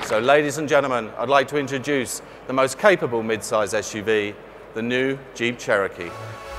So ladies and gentlemen, I'd like to introduce the most capable mid-size SUV, the new Jeep Cherokee.